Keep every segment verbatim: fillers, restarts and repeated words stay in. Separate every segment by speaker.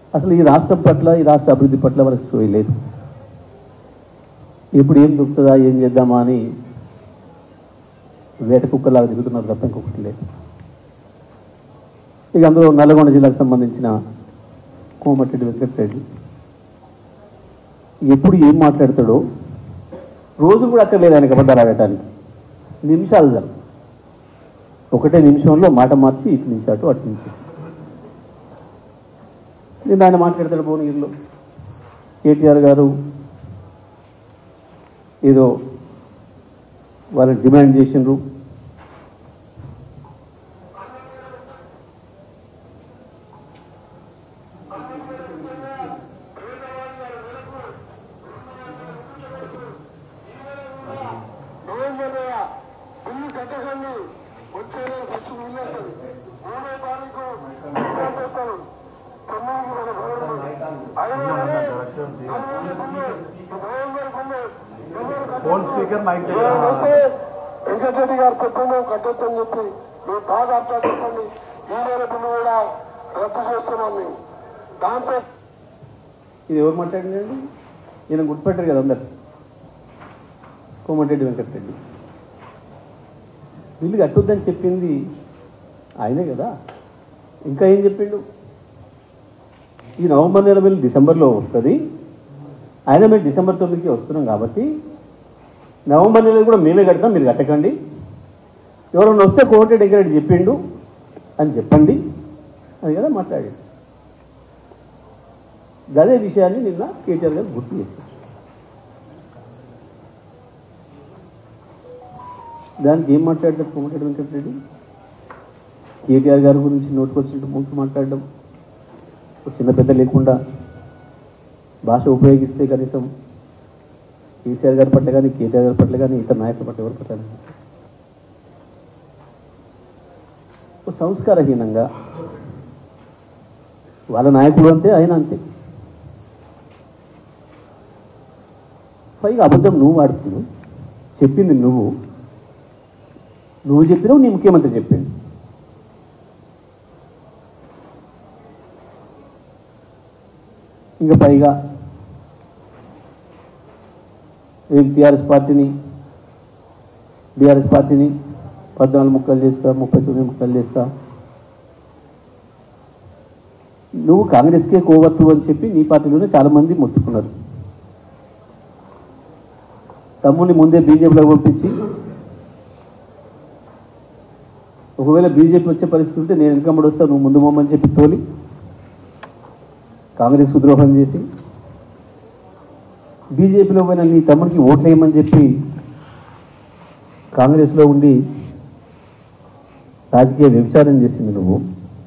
Speaker 1: అసలు ఈ రాష్ట్రం పట్ల ఈ రాష్ట్ర అభివృద్ధి పట్ల మనకు స్టోరీ లేదు. ఇప్పుడు ఏం దొరుకుతుందా ఏం చేద్దామా అని వేట కుక్కలాగా తిరుగుతున్నారు తప్ప ఇంకొకటి లేదు. ఇక అందులో నల్గొండ జిల్లాకు సంబంధించిన కోమటిరెడ్డి వెంకటరెడ్డి ఎప్పుడు ఏం మాట్లాడతాడో రోజు కూడా అక్కర్లేదు ఆయనకు అబద్ధాలు ఆడటానికి. నిమిషాలు చాలు, ఒకటే నిమిషంలో మాట మార్చి ఇటు నుంచి అటు అటు నుంచి నేను ఆయన మాట్లాడతాడు. భువనగిరిలో కేటీఆర్ గారు ఏదో వాళ్ళని డిమాండ్ చేసిండ్రు,
Speaker 2: వెంకటరెడ్డి గారు చెప్పండి కట్టొచ్చని చెప్పి మేము బాగా అర్థం చెప్పండి. ఈ నెల బిల్లు కూడా రద్దు చేస్తున్నాం మేము. దాంతో
Speaker 1: ఇది ఎవరు మాట్లాడిందండి? ఈయన గుర్తుపెట్టారు కదా అందరు, కోమటిరెడ్డి వెంకటరెడ్డి. బిల్లు కట్టొద్దని చెప్పింది ఆయనే కదా. ఇంకా ఏం చెప్పిండు? ఈ నవంబర్ నెల బిల్లు డిసెంబర్లో వస్తుంది, ఆయన మేము డిసెంబర్ తొమ్మిదికి వస్తున్నాం కాబట్టి నవంబర్ నెల కూడా మేమే కడతాం, మీరు కట్టకండి. ఎవరైనా వస్తే కోమటిరెడ్డి వెంకటరెడ్డి చెప్పిండు అని చెప్పండి అది కదా మాట్లాడాడు. అదే విషయాన్ని నిన్న కేటీఆర్ గారు గుర్తు చేశారు. దానికి ఏం మాట్లాడతారు కోమటిరెడ్డి వెంకటరెడ్డి? కేటీఆర్ గారి గురించి నోటుకొచ్చినట్టు ముందు మాట్లాడడం, చిన్న పెద్ద లేకుండా భాష ఉపయోగిస్తే కనీసం కేసీఆర్ గారి పట్ల కానీ కేటీఆర్ గారి పట్ల కానీ ఇతర నాయకుల పట్ల ఎవరి పట్ల సంస్కారహీనంగా వాళ్ళ నాయకుడు అంతే ఆయన అంతే. పైగా అబద్ధం నువ్వు ఆడుతున్నావు, చెప్పింది నువ్వు నువ్వు చెప్పినావు, నీ ముఖ్యమంత్రి చెప్పింది. ఇంకా పైగా ఏం టీఆర్ఎస్ పార్టీని బీఆర్ఎస్ పార్టీని పద్నాలుగు ముక్కలు చేస్తా, ముప్పై తొమ్మిది ముక్కలు చేస్తా, నువ్వు కాంగ్రెస్కే కోవత్తు అని చెప్పి నీ పార్టీలోనే చాలామంది మొత్తుకున్నారు. తమ్ముని ముందే బీజేపీలో పంపించి ఒకవేళ బీజేపీ వచ్చే పరిస్థితి ఉంటే నేను వెనకమ్మడి వస్తా, నువ్వు ముందు మమ్మని చెప్పి తోలి కాంగ్రెస్కు ద్రోహం చేసి బీజేపీలో పోయిన నీ తమ్ముడికి ఓట్లు వేయమని చెప్పి కాంగ్రెస్లో ఉండి రాజకీయ వ్యభిచారం చేసింది నువ్వు.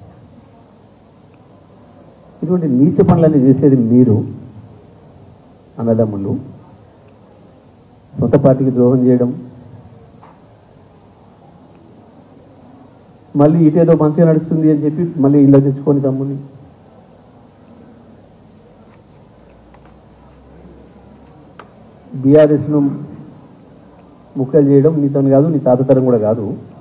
Speaker 1: ఇటువంటి నీచ పనులన్నీ చేసేది మీరు అన్నదమ్ములు. సొంత పార్టీకి ద్రోహం చేయడం, మళ్ళీ ఇటేదో మంచిగా నడుస్తుంది అని చెప్పి మళ్ళీ ఇళ్ళ తెచ్చుకొని తమ్ముని బీఆర్ఎస్ను ముక్కలు చేయడం నీతో కాదు, నీ తాతతరం కూడా కాదు.